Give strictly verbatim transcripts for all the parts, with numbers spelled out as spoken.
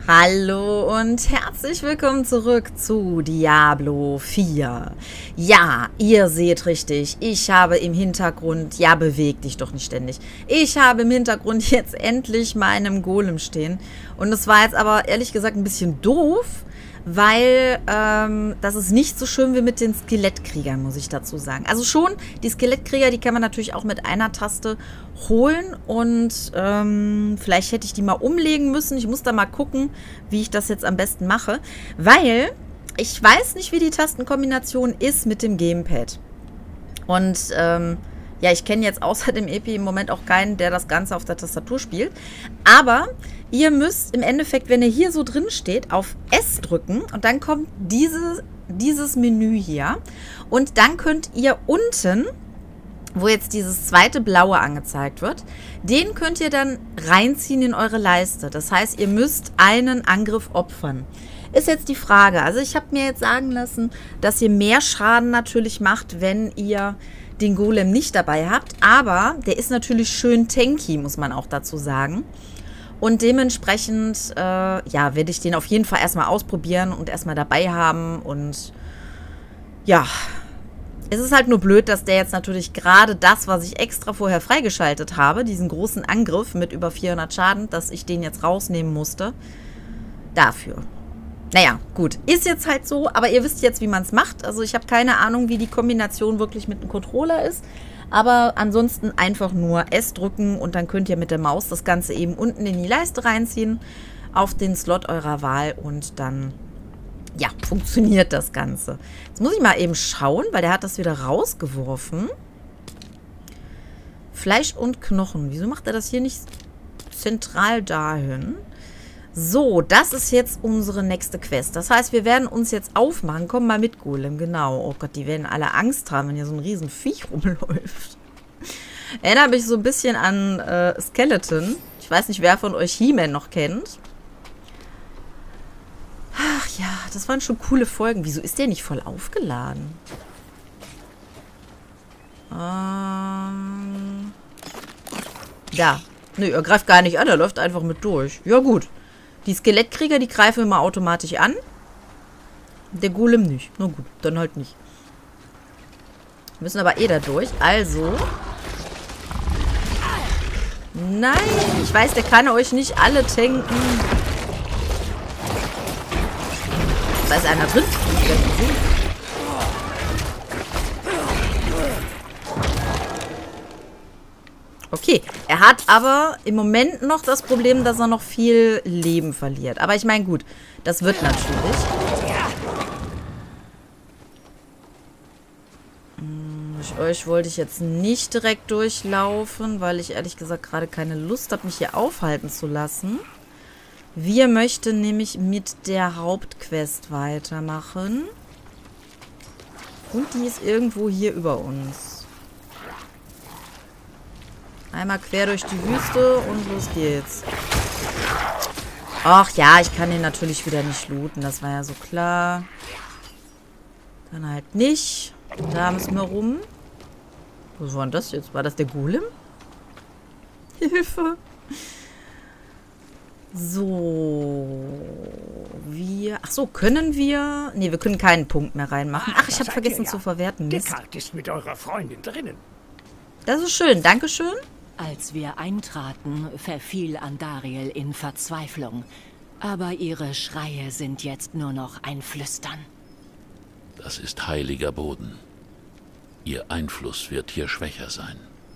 Hallo und herzlich willkommen zurück zu Diablo vier. Ja, ihr seht richtig, ich habe im Hintergrund, ja, beweg dich doch nicht ständig, ich habe im Hintergrund jetzt endlich meinen Golem stehen. Und es war jetzt aber ehrlich gesagt ein bisschen doof, weil ähm, das ist nicht so schön wie mit den Skelettkriegern, muss ich dazu sagen. Also schon, die Skelettkrieger, die kann man natürlich auch mit einer Taste holen und ähm, vielleicht hätte ich die mal umlegen müssen. Ich muss da mal gucken, wie ich das jetzt am besten mache, weil ich weiß nicht, wie die Tastenkombination ist mit dem Gamepad. Und ähm, ja, ich kenne jetzt außer dem Epi im Moment auch keinen, der das Ganze auf der Tastatur spielt. Aber ihr müsst im Endeffekt, wenn ihr hier so drin steht, auf S drücken und dann kommt diese, dieses Menü hier. Und dann könnt ihr unten, wo jetzt dieses zweite blaue angezeigt wird, den könnt ihr dann reinziehen in eure Leiste. Das heißt, ihr müsst einen Angriff opfern. Ist jetzt die Frage. Also ich habe mir jetzt sagen lassen, dass ihr mehr Schaden natürlich macht, wenn ihr den Golem nicht dabei habt, aber der ist natürlich schön tanky, muss man auch dazu sagen. Und dementsprechend, äh, ja, werde ich den auf jeden Fall erstmal ausprobieren und erstmal dabei haben. Und ja, es ist halt nur blöd, dass der jetzt natürlich gerade das, was ich extra vorher freigeschaltet habe, diesen großen Angriff mit über vierhundert Schaden, dass ich den jetzt rausnehmen musste, dafür. Naja, gut. Ist jetzt halt so, aber ihr wisst jetzt, wie man es macht. Also ich habe keine Ahnung, wie die Kombination wirklich mit dem Controller ist. Aber ansonsten einfach nur S drücken und dann könnt ihr mit der Maus das Ganze eben unten in die Leiste reinziehen, auf den Slot eurer Wahl und dann, ja, funktioniert das Ganze. Jetzt muss ich mal eben schauen, weil der hat das wieder rausgeworfen. Fleisch und Knochen. Wieso macht er das hier nicht zentral dahin? So, das ist jetzt unsere nächste Quest. Das heißt, wir werden uns jetzt aufmachen. Komm mal mit, Golem, genau. Oh Gott, die werden alle Angst haben, wenn hier so ein riesen Viech rumläuft. Erinnert mich so ein bisschen an äh, Skeleton. Ich weiß nicht, wer von euch He-Man noch kennt. Ach ja, das waren schon coole Folgen. Wieso ist der nicht voll aufgeladen? Ähm... Da. Nö, er greift gar nicht an, er läuft einfach mit durch. Ja gut. Die Skelettkrieger, die greifen immer automatisch an. Der Golem nicht. Na gut, dann halt nicht. Wir müssen aber eh da durch. Also. Nein, ich weiß, der kann euch nicht alle tanken. Da ist einer drin. Okay, er hat aber im Moment noch das Problem, dass er noch viel Leben verliert. Aber ich meine, gut, das wird natürlich. Durch euch wollte ich jetzt nicht direkt durchlaufen, weil ich ehrlich gesagt gerade keine Lust habe, mich hier aufhalten zu lassen. Wir möchten nämlich mit der Hauptquest weitermachen. Und die ist irgendwo hier über uns. Einmal quer durch die Wüste und los geht's. Ach ja, ich kann den natürlich wieder nicht looten. Das war ja so klar. Dann halt nicht. Da müssen wir rum. Was war denn das jetzt? War das der Golem? Hilfe. So. Wir... Ach so, können wir... Ne, wir können keinen Punkt mehr reinmachen. Ach, ich habe vergessen zu verwerten. Mist. Descartes ist mit eurer Freundin drinnen. Das ist schön. Dankeschön. Als wir eintraten, verfiel Andariel in Verzweiflung. Aber ihre Schreie sind jetzt nur noch ein Flüstern. Das ist heiliger Boden. Ihr Einfluss wird hier schwächer sein.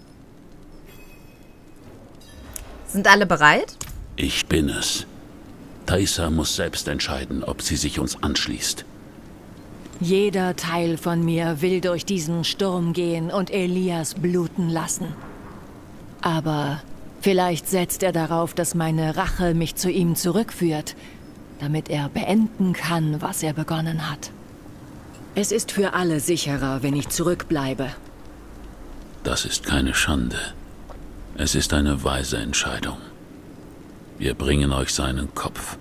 Sind alle bereit? Ich bin es. Thaisa muss selbst entscheiden, ob sie sich uns anschließt. Jeder Teil von mir will durch diesen Sturm gehen und Elias bluten lassen. Aber vielleicht setzt er darauf, dass meine Rache mich zu ihm zurückführt, damit er beenden kann, was er begonnen hat. Es ist für alle sicherer, wenn ich zurückbleibe. Das ist keine Schande. Es ist eine weise Entscheidung. Wir bringen euch seinen Kopf.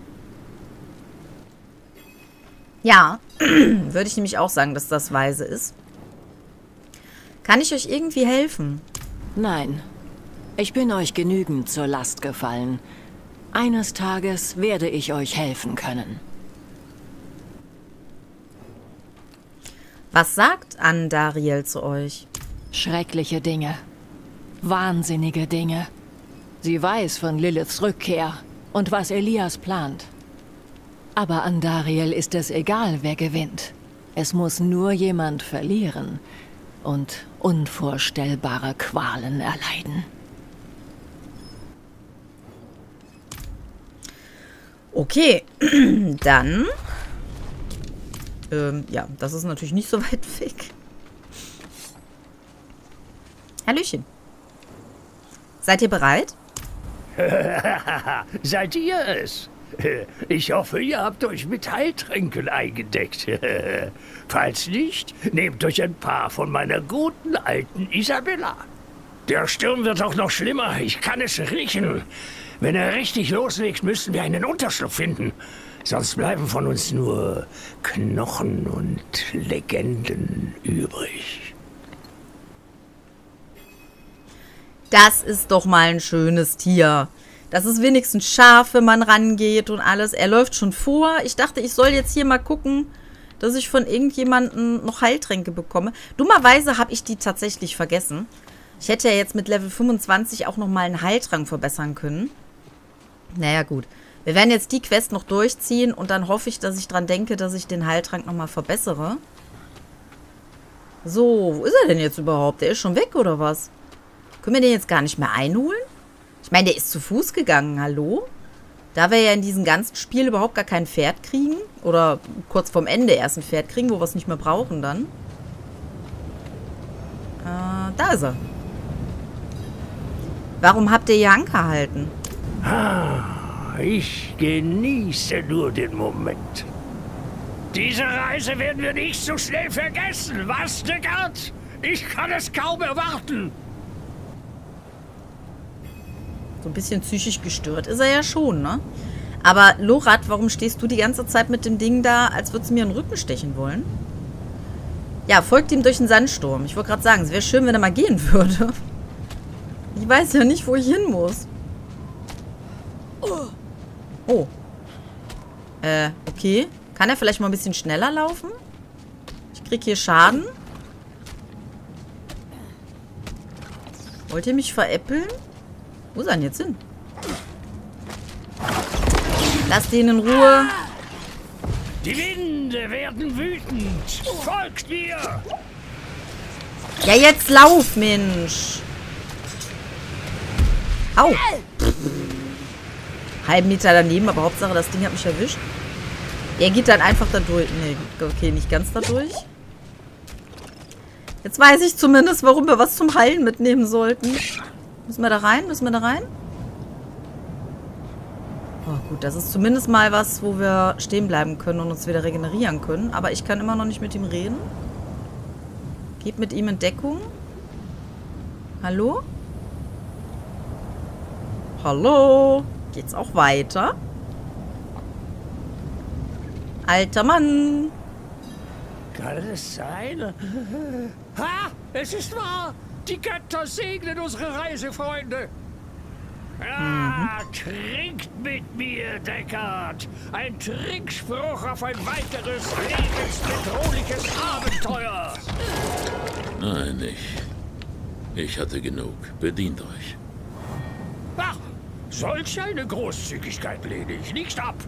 Ja, würde ich nämlich auch sagen, dass das weise ist. Kann ich euch irgendwie helfen? Nein. Ich bin euch genügend zur Last gefallen. Eines Tages werde ich euch helfen können. Was sagt Andariel zu euch? Schreckliche Dinge. Wahnsinnige Dinge. Sie weiß von Liliths Rückkehr und was Elias plant. Aber Andariel ist es egal, wer gewinnt. Es muss nur jemand verlieren und unvorstellbare Qualen erleiden. Okay, dann... Ähm, ja, das ist natürlich nicht so weit weg. Hallöchen. Seid ihr bereit? Seid ihr es? Ich hoffe, ihr habt euch mit Heiltränken eingedeckt. Falls nicht, nehmt euch ein paar von meiner guten alten Isabella. Der Sturm wird auch noch schlimmer, ich kann es riechen. Wenn er richtig loslegt, müssen wir einen Unterschlupf finden. Sonst bleiben von uns nur Knochen und Legenden übrig. Das ist doch mal ein schönes Tier. Das ist wenigstens scharf, wenn man rangeht und alles. Er läuft schon vor. Ich dachte, ich soll jetzt hier mal gucken, dass ich von irgendjemandem noch Heiltränke bekomme. Dummerweise habe ich die tatsächlich vergessen. Ich hätte ja jetzt mit Level fünfundzwanzig auch nochmal einen Heiltrank verbessern können. Naja, gut. Wir werden jetzt die Quest noch durchziehen und dann hoffe ich, dass ich dran denke, dass ich den Heiltrank nochmal verbessere. So, wo ist er denn jetzt überhaupt? Der ist schon weg, oder was? Können wir den jetzt gar nicht mehr einholen? Ich meine, der ist zu Fuß gegangen, hallo? Da wir ja in diesem ganzen Spiel überhaupt gar kein Pferd kriegen. Oder kurz vorm Ende erst ein Pferd kriegen, wo wir es nicht mehr brauchen dann. Äh, da ist er. Warum habt ihr hier Anker halten? Ah, ich genieße nur den Moment. Diese Reise werden wir nicht so schnell vergessen, was, Deckard? Ich kann es kaum erwarten. So ein bisschen psychisch gestört ist er ja schon, ne? Aber Lorath, warum stehst du die ganze Zeit mit dem Ding da, als würdest du mir in den Rücken stechen wollen? Ja, folgt ihm durch den Sandsturm. Ich wollte gerade sagen, es wäre schön, wenn er mal gehen würde. Ich weiß ja nicht, wo ich hin muss. Oh. Äh, okay. Kann er vielleicht mal ein bisschen schneller laufen? Ich krieg hier Schaden. Wollt ihr mich veräppeln? Wo ist er denn jetzt hin? Lasst ihn in Ruhe. Die Winde werden wütend. Folgt mir! Ja, jetzt lauf, Mensch. Au. Halben Meter daneben, aber Hauptsache, das Ding hat mich erwischt. Er geht dann einfach da durch. Nee, okay, nicht ganz da durch. Jetzt weiß ich zumindest, warum wir was zum Heilen mitnehmen sollten. Müssen wir da rein? Müssen wir da rein? Oh, gut, das ist zumindest mal was, wo wir stehen bleiben können und uns wieder regenerieren können. Aber ich kann immer noch nicht mit ihm reden. Geht mit ihm in Deckung. Hallo? Hallo? Geht's auch weiter? Alter Mann! Kann es sein? Ha! Es ist wahr! Die Götter segnen unsere Reisefreunde! Ah, mhm. Trinkt mit mir, Deckard! Ein Trinkspruch auf ein weiteres lebensbedrohliches Abenteuer! Nein, ich... Ich hatte genug. Bedient euch. Ach, solch eine Großzügigkeit lehne ich nicht ab.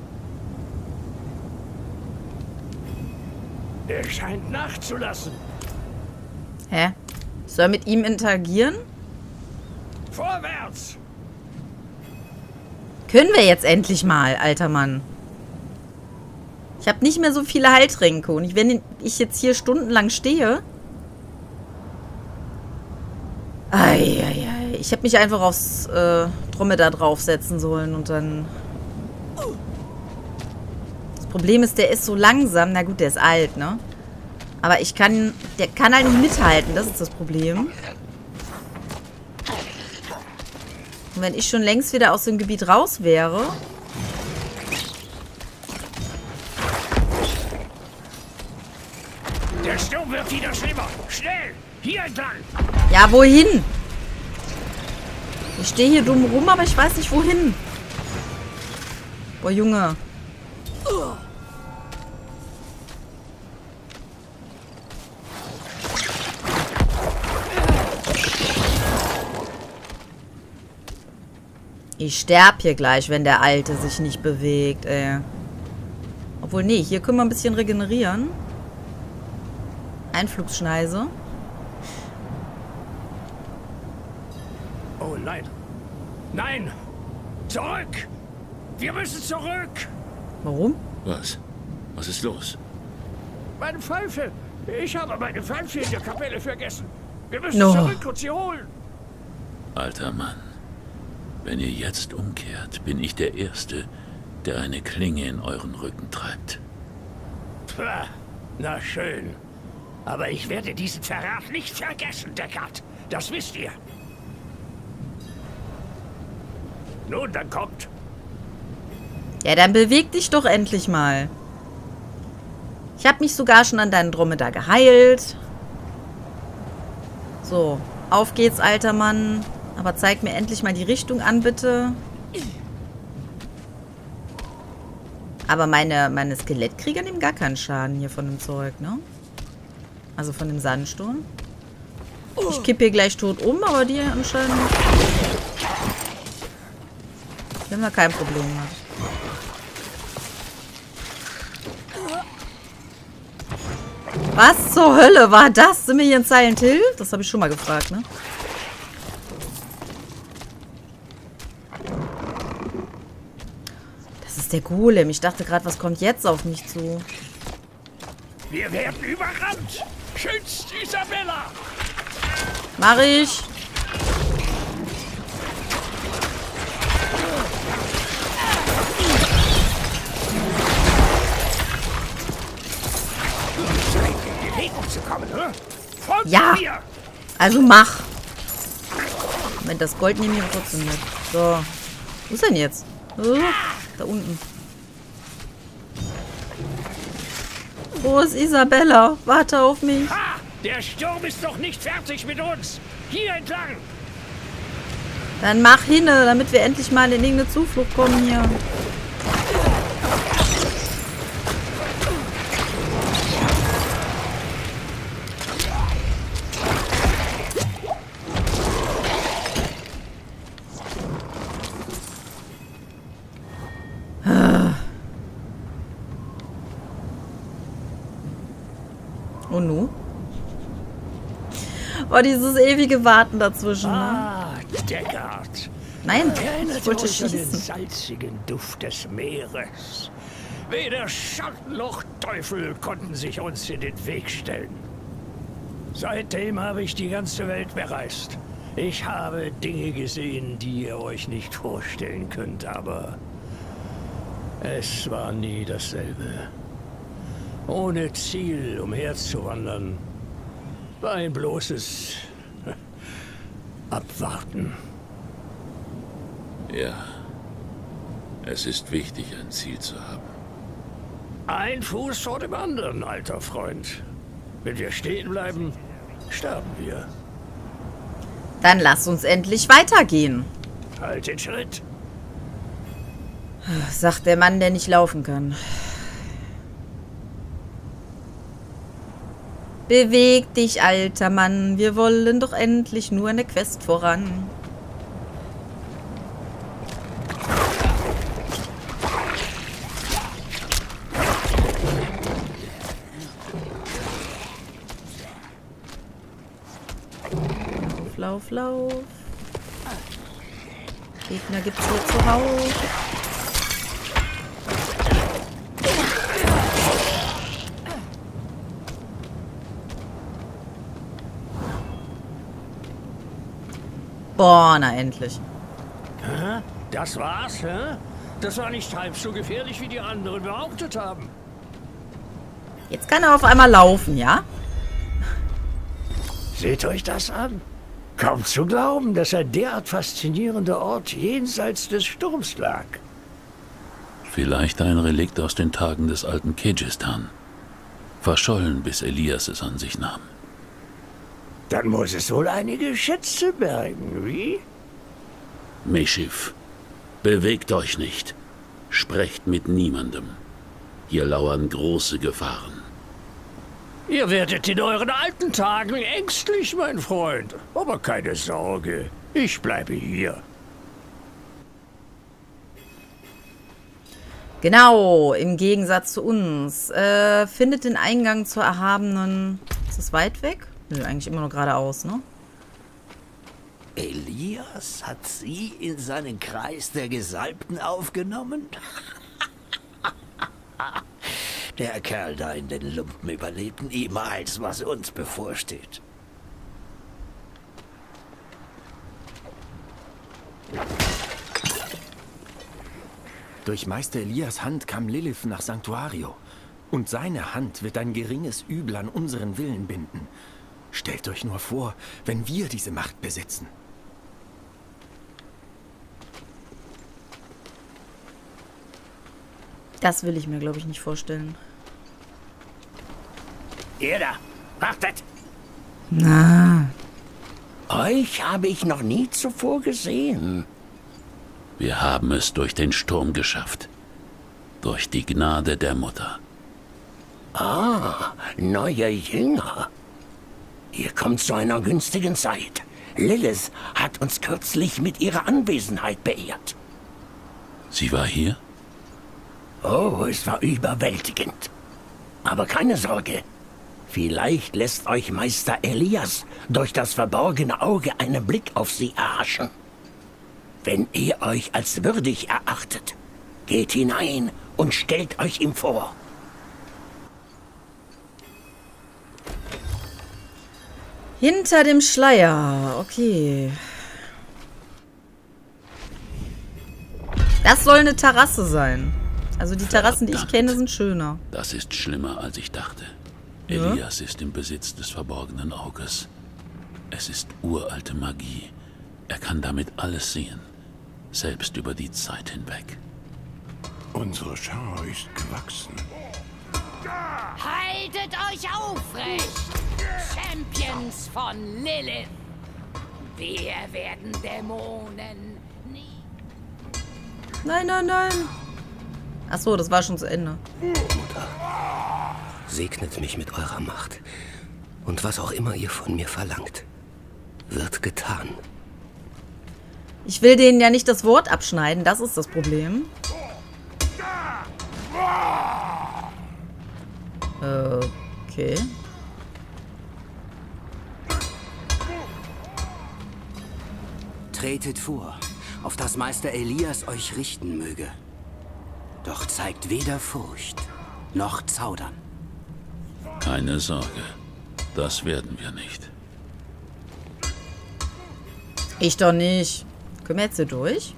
Er scheint nachzulassen. Hä? Soll er mit ihm interagieren? Vorwärts! Können wir jetzt endlich mal, alter Mann. Ich habe nicht mehr so viele Heiltränke. Und wenn ich jetzt hier stundenlang stehe... Eieiei. Ich hätte mich einfach aufs äh, Dromedar draufsetzen sollen und dann... Das Problem ist, der ist so langsam. Na gut, der ist alt, ne? Aber ich kann... Der kann halt nicht mithalten. Das ist das Problem. Und wenn ich schon längst wieder aus dem Gebiet raus wäre... Der Sturm wird wieder schlimmer. Schnell! Hier entlang! Ja, wohin? Ich stehe hier dumm rum, aber ich weiß nicht, wohin. Boah, Junge. Ich sterb hier gleich, wenn der Alte sich nicht bewegt, ey. Obwohl, nee, hier können wir ein bisschen regenerieren. Einflugsschneise. Oh nein. Nein! Zurück! Wir müssen zurück! Warum? Was? Was ist los? Meine Pfeife! Ich habe meine Pfeife in der Kapelle vergessen. Wir müssen No. zurück und sie holen. Alter Mann, wenn ihr jetzt umkehrt, bin ich der Erste, der eine Klinge in euren Rücken treibt. Pah, na schön. Aber ich werde diesen Verrat nicht vergessen, Deckard. Das wisst ihr. Nun, dann kommt. Ja, dann beweg dich doch endlich mal. Ich habe mich sogar schon an deinen Dromedar geheilt. So, auf geht's, alter Mann. Aber zeig mir endlich mal die Richtung an, bitte. Aber meine, meine Skelettkrieger nehmen gar keinen Schaden hier von dem Zeug, ne? Also von dem Sandsturm. Ich kippe hier gleich tot um, aber die anscheinend... Die haben da kein Problem mit. Was zur Hölle war das? Sind wir hier in Silent Hill? Das habe ich schon mal gefragt, ne? Das ist der Golem. Ich dachte gerade, was kommt jetzt auf mich zu? Wir werden überrannt. Schützt Isabella. Mach ich. In Bewegung zu kommen, ne? Folgt Ja. mir. Also mach. Moment, das Gold nehme ich aber trotzdem mit. So. Wo ist denn jetzt? Oh, da unten. Wo ist Isabella? Warte auf mich. Ha! Der Sturm ist noch nicht fertig mit uns. Hier entlang. Dann mach hinne, damit wir endlich mal in irgendeine Zuflucht kommen hier. Und nu? Oh, dieses ewige Warten dazwischen, ne? Ah, Deckard. Nein, Erinnert ich wollte euch an den schießen. salzigen Duft des Meeres. Weder Schatten noch Teufel konnten sich uns in den Weg stellen. Seitdem habe ich die ganze Welt bereist. Ich habe Dinge gesehen, die ihr euch nicht vorstellen könnt, aber es war nie dasselbe. Ohne Ziel umherzuwandern, war ein bloßes Abwarten. Ja, es ist wichtig, ein Ziel zu haben. Ein Fuß vor dem anderen, alter Freund. Wenn wir stehen bleiben, sterben wir. Dann lass uns endlich weitergehen, Halt den Schritt. sagt der Mann, der nicht laufen kann. Beweg dich, alter Mann. Wir wollen doch endlich nur eine Quest voran. Lauf, lauf, lauf. Gegner gibt's hier zuhauf. Boah, na endlich. Hä? Das war's, hä? Das war nicht halb so gefährlich, wie die anderen behauptet haben. Jetzt kann er auf einmal laufen, ja? Seht euch das an. Kaum zu glauben, dass ein derart faszinierender Ort jenseits des Sturms lag. Vielleicht ein Relikt aus den Tagen des alten Kyrgyzstan. Verschollen, bis Elias es an sich nahm. Dann muss es wohl einige Schätze bergen, wie? Meshiv, bewegt euch nicht. Sprecht mit niemandem. Hier lauern große Gefahren. Ihr werdet in euren alten Tagen ängstlich, mein Freund. Aber keine Sorge, ich bleibe hier. Genau, im Gegensatz zu uns. Äh, findet den Eingang zur erhabenen... Ist das weit weg? Nö, eigentlich immer nur geradeaus, ne? Elias hat sie in seinen Kreis der Gesalbten aufgenommen? Der Kerl da in den Lumpen überlebt niemals, was uns bevorsteht. Durch Meister Elias' Hand kam Lilith nach Sanctuario. Und seine Hand wird ein geringes Übel an unseren Willen binden. Stellt euch nur vor, wenn wir diese Macht besitzen. Das will ich mir, glaube ich, nicht vorstellen. Ihr da, wartet! Na. Euch habe ich noch nie zuvor gesehen. Wir haben es durch den Sturm geschafft. Durch die Gnade der Mutter. Ah, neuer Jünger. Ihr kommt zu einer günstigen Zeit. Lilith hat uns kürzlich mit ihrer Anwesenheit beehrt. Sie war hier? Oh, es war überwältigend. Aber keine Sorge. Vielleicht lässt euch Meister Elias durch das verborgene Auge einen Blick auf sie erhaschen. Wenn ihr euch als würdig erachtet, geht hinein und stellt euch ihm vor. Hinter dem Schleier. Okay. Das soll eine Terrasse sein. Also die Terrassen, die ich kenne, sind schöner. Das ist schlimmer, als ich dachte. Ja? Elias ist im Besitz des verborgenen Auges. Es ist uralte Magie. Er kann damit alles sehen. Selbst über die Zeit hinweg. Unsere Schar ist gewachsen. Haltet euch aufrecht, Champions von Lilith. Wir werden Dämonen nie... Nein, nein, nein. Ach so, das war schon zu Ende. Mutter, segnet mich mit eurer Macht. Und was auch immer ihr von mir verlangt, wird getan. Ich will denen ja nicht das Wort abschneiden, das ist das Problem. Okay. Tretet vor, auf das Meister Elias euch richten möge. Doch zeigt weder Furcht noch Zaudern. Keine Sorge, das werden wir nicht. Ich doch nicht. Können wir jetzt hier durch?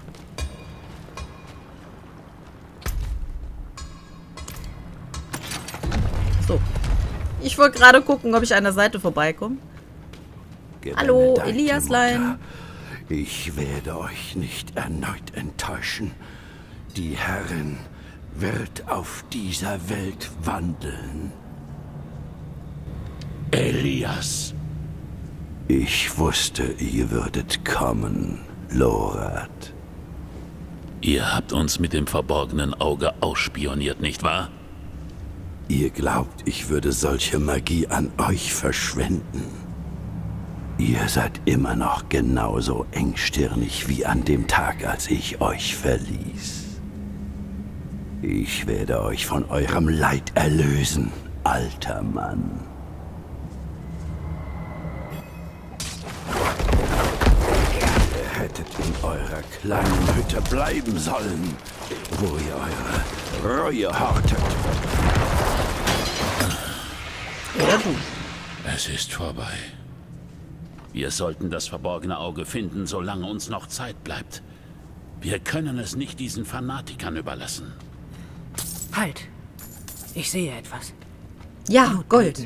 So. Ich wollte gerade gucken, ob ich an der Seite vorbeikomme. Hallo, Eliaslein. Mutter. Ich werde euch nicht erneut enttäuschen. Die Herrin wird auf dieser Welt wandeln. Elias! Ich wusste, ihr würdet kommen, Lorath. Ihr habt uns mit dem verborgenen Auge ausspioniert, nicht wahr? Ihr glaubt, ich würde solche Magie an euch verschwenden. Ihr seid immer noch genauso engstirnig wie an dem Tag, als ich euch verließ. Ich werde euch von eurem Leid erlösen, alter Mann. Ihr hättet in eurer kleinen Hütte bleiben sollen, wo ihr eure Reue hortet. Oder du. Es ist vorbei. Wir sollten das verborgene Auge finden, solange uns noch Zeit bleibt. Wir können es nicht diesen Fanatikern überlassen. Halt! Ich sehe etwas. Ja, Gold.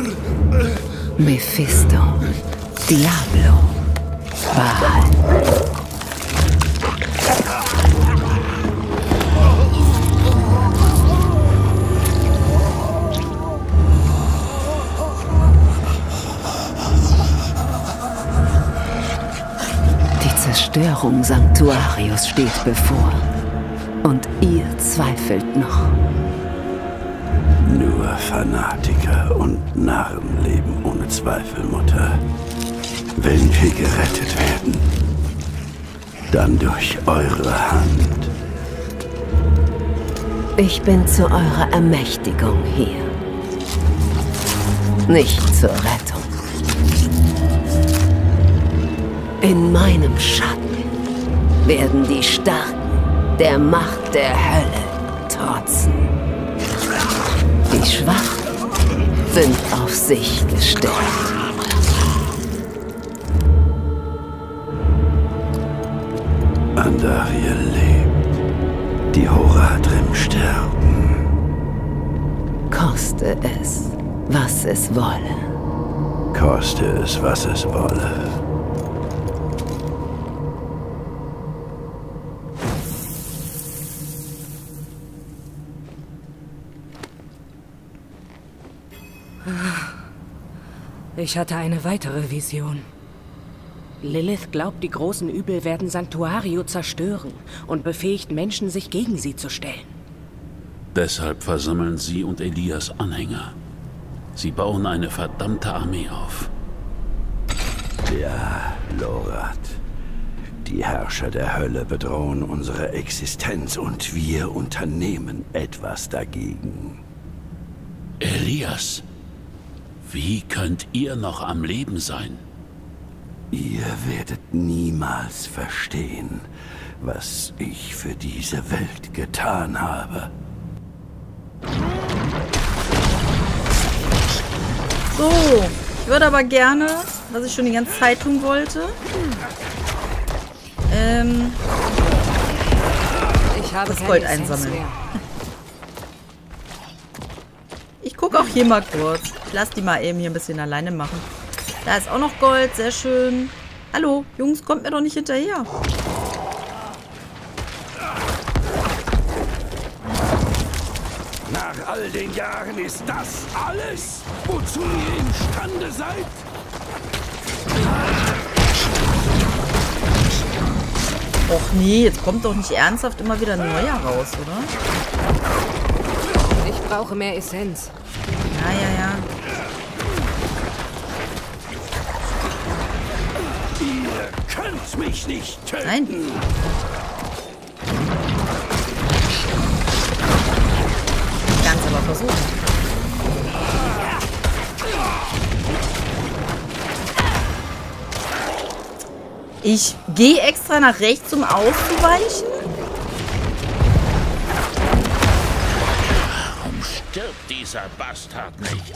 Mephisto, Diablo, Baal. Zerstörung Sanctuarius steht bevor. Und ihr zweifelt noch. Nur Fanatiker und Narren leben ohne Zweifel, Mutter. Wenn wir gerettet werden, dann durch eure Hand. Ich bin zu eurer Ermächtigung hier. Nicht zur Rettung. In meinem Schatten werden die Starken der Macht der Hölle trotzen. Die Schwachen sind auf sich gestellt. Andariel lebt. Die Horadrim sterben. Koste es, was es wolle. Koste es, was es wolle. Ich hatte eine weitere Vision. Lilith glaubt, die großen Übel werden Sanctuario zerstören und befähigt Menschen, sich gegen sie zu stellen. Deshalb versammeln sie und Elias Anhänger. Sie bauen eine verdammte Armee auf. Ja, Lorath. Die Herrscher der Hölle bedrohen unsere Existenz und wir unternehmen etwas dagegen. Elias, wie könnt ihr noch am Leben sein? Ihr werdet niemals verstehen, was ich für diese Welt getan habe. So, ich würde aber gerne, was ich schon die ganze Zeit tun wollte, ähm, ich habe das Gold einsammeln. Ich gucke auch hier mal kurz. Ich lasse die mal eben hier ein bisschen alleine machen. Da ist auch noch Gold, sehr schön. Hallo, Jungs, kommt mir doch nicht hinterher. Nach all den Jahren ist das alles, wozu ihr imstande seid? Och nee, jetzt kommt doch nicht ernsthaft immer wieder ein neuer raus, oder? Ich brauche mehr Essenz. Ja, ja, ja. Ihr könnt mich nicht töten. Nein. Ganz aber versuchen. Ich gehe extra nach rechts, um auszuweichen. Warum stirbt dieser Bastard nicht?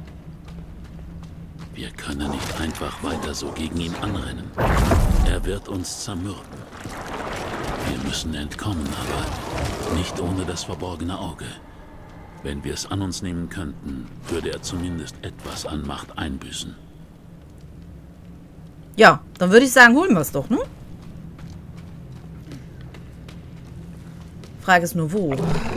Wir können nicht einfach weiter so gegen ihn anrennen. Er wird uns zermürben. Wir müssen entkommen, aber nicht ohne das verborgene Auge. Wenn wir es an uns nehmen könnten, würde er zumindest etwas an Macht einbüßen. Ja, dann würde ich sagen, holen wir es doch, ne? Frage ist nur, wo?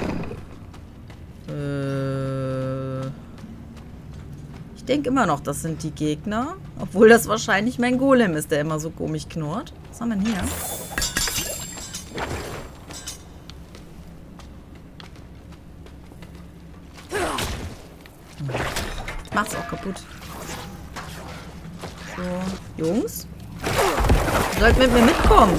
Äh, ich denke immer noch, das sind die Gegner. Obwohl das wahrscheinlich mein Golem ist, der immer so komisch knurrt. Was haben wir denn hier? Macht's auch kaputt. So, Jungs. Ihr sollt mit mir mitkommen.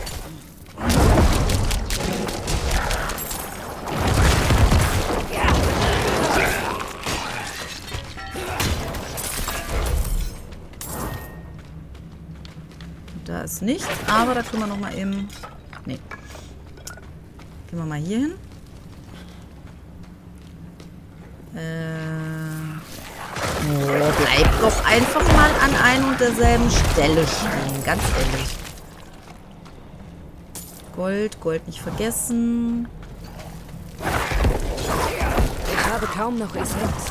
Da ist nichts, aber da können wir noch mal eben... Nee. Gehen wir mal hier hin. Äh... Oh, bleib doch einfach mal an ein und derselben Stelle stehen. Ganz ehrlich. Gold, Gold nicht vergessen. Ich habe kaum noch Essenz.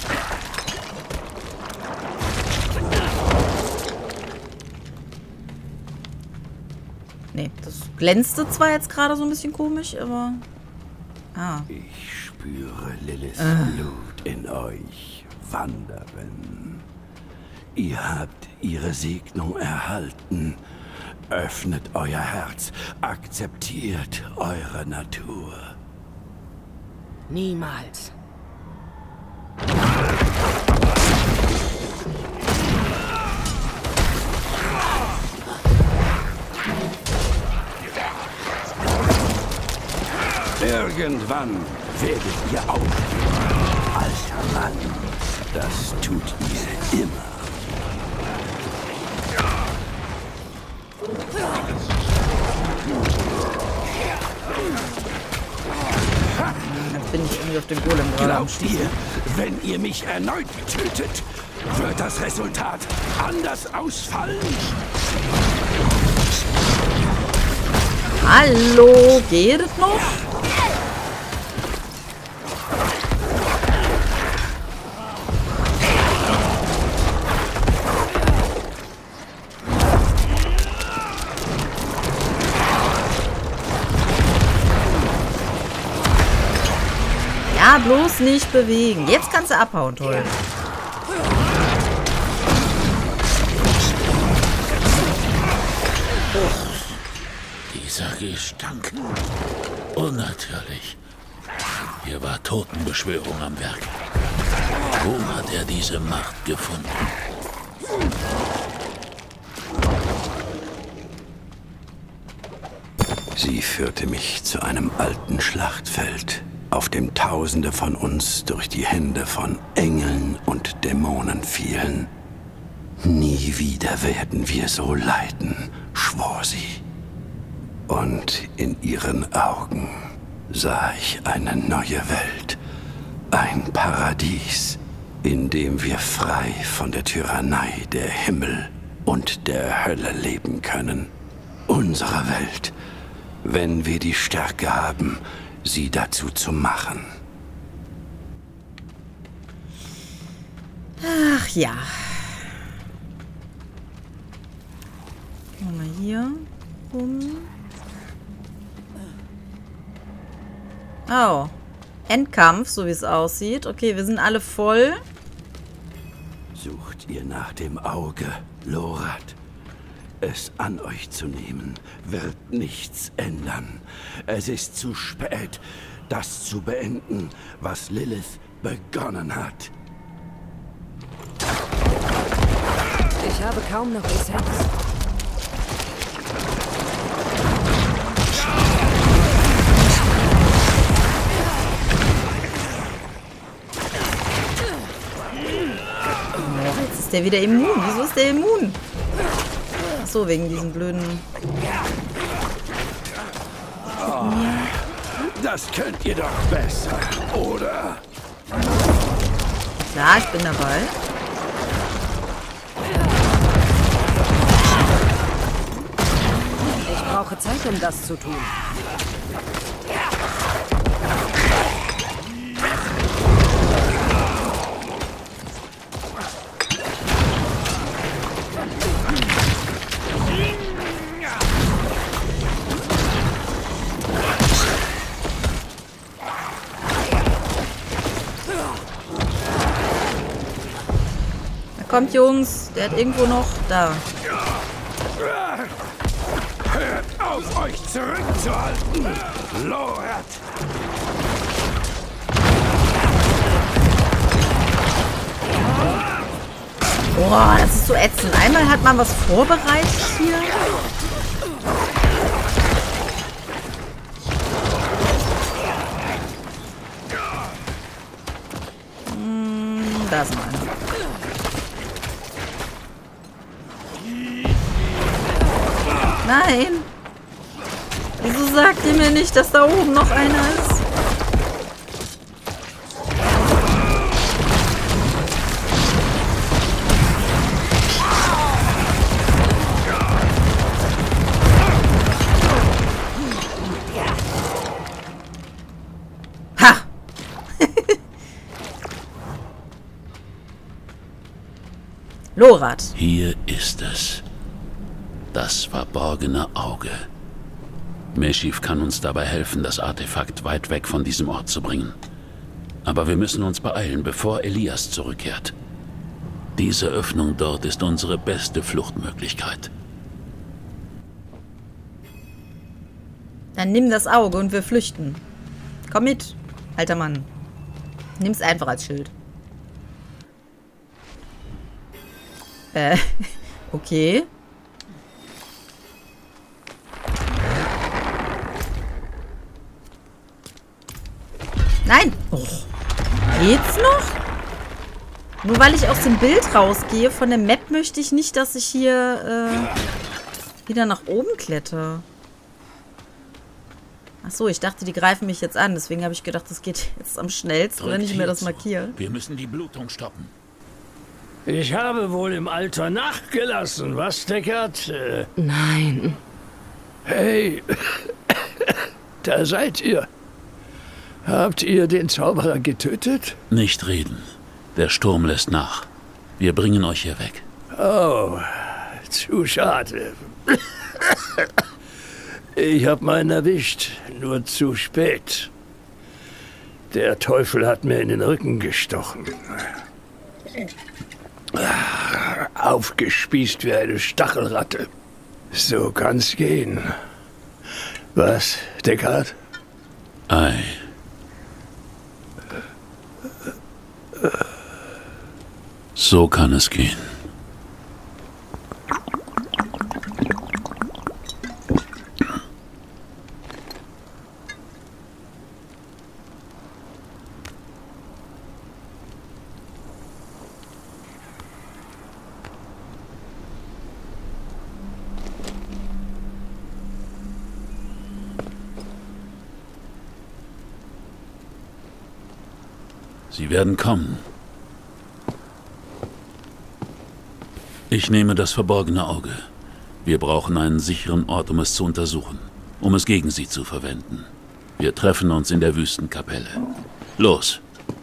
Nee, das glänzte zwar jetzt gerade so ein bisschen komisch, aber... Ah. Ich spüre Liliths Ah. Blut in euch wandern. Ihr habt ihre Segnung erhalten, Öffnet euer Herz. Akzeptiert eure Natur. Niemals. Irgendwann werdet ihr aufgeben. Alter Mann, das tut ihr immer. Jetzt bin ich irgendwie auf den Golem gerade. Glaubt ihr, wenn ihr mich erneut tötet, wird das Resultat anders ausfallen? Hallo, geht es noch? Ja, bloß nicht bewegen. Jetzt kannst du abhauen, toll. Dieser Gestank. Unnatürlich. Hier war Totenbeschwörung am Werk. Wo hat er diese Macht gefunden? Sie führte mich zu einem alten Schlachtfeld, auf dem Tausende von uns durch die Hände von Engeln und Dämonen fielen. Nie wieder werden wir so leiden, schwor sie. Und in ihren Augen sah ich eine neue Welt, ein Paradies, in dem wir frei von der Tyrannei der Himmel und der Hölle leben können. Unsere Welt, wenn wir die Stärke haben, sie dazu zu machen. Ach ja. Mal hier rum. Oh. Endkampf, so wie es aussieht. Okay, wir sind alle voll. Sucht ihr nach dem Auge, Lorath. Es an euch zu nehmen, wird nichts ändern. Es ist zu spät, das zu beenden, was Lilith begonnen hat. Ich habe kaum noch Essenz. Jetzt ist der wieder immun. Wieso ist der immun? Ach so, wegen diesen blöden... Oh, das könnt ihr doch besser, oder? Ja, ich bin dabei. Ich brauche Zeit, um das zu tun. Kommt, Jungs. Der hat irgendwo noch... Da. Hört auf, euch zurückzuhalten, Lorath! Boah, das ist so ätzend. Einmal hat man was vorbereitet hier. Hm, da ist mal einer. Nein! Wieso sagt ihr mir nicht, dass da oben noch einer ist? Ha! Lorath. Hier ist es. Das verborgene Auge. Meshif kann uns dabei helfen, das Artefakt weit weg von diesem Ort zu bringen. Aber wir müssen uns beeilen, bevor Elias zurückkehrt. Diese Öffnung dort ist unsere beste Fluchtmöglichkeit. Dann nimm das Auge und wir flüchten. Komm mit, alter Mann. Nimm's einfach als Schild. Äh, okay. Nein! Oh. Geht's noch? Nur weil ich aus dem Bild rausgehe, von der Map möchte ich nicht, dass ich hier äh, wieder nach oben kletter. Achso, ich dachte, die greifen mich jetzt an. Deswegen habe ich gedacht, das geht jetzt am schnellsten, Drückt wenn ich mir das zu. markiere. Wir müssen die Blutung stoppen. Ich habe wohl im Alter nachgelassen, was, Deckard? Äh, Nein. Hey, da seid ihr. Habt ihr den Zauberer getötet? Nicht reden. Der Sturm lässt nach. Wir bringen euch hier weg. Oh, zu schade. Ich hab meinen erwischt, nur zu spät. Der Teufel hat mir in den Rücken gestochen. Aufgespießt wie eine Stachelratte. So kann's gehen. Was, Deckard? Ei. So kann es gehen. Sie werden kommen. Ich nehme das verborgene Auge. Wir brauchen einen sicheren Ort, um es zu untersuchen, um es gegen sie zu verwenden. Wir treffen uns in der Wüstenkapelle. Los!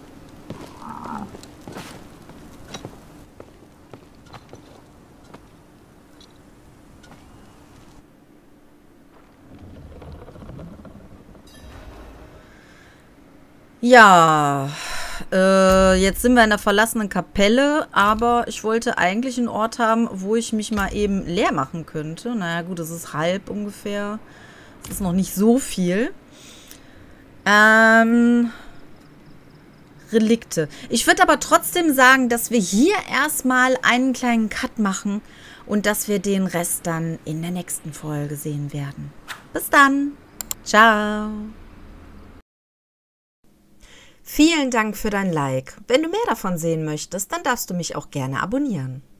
Ja, äh, jetzt sind wir in der verlassenen Kapelle, aber ich wollte eigentlich einen Ort haben, wo ich mich mal eben leer machen könnte. Naja gut, es ist halb ungefähr. Es ist noch nicht so viel. Ähm, Relikte. Ich würde aber trotzdem sagen, dass wir hier erstmal einen kleinen Cut machen und dass wir den Rest dann in der nächsten Folge sehen werden. Bis dann. Ciao. Vielen Dank für dein Like. Wenn du mehr davon sehen möchtest, dann darfst du mich auch gerne abonnieren.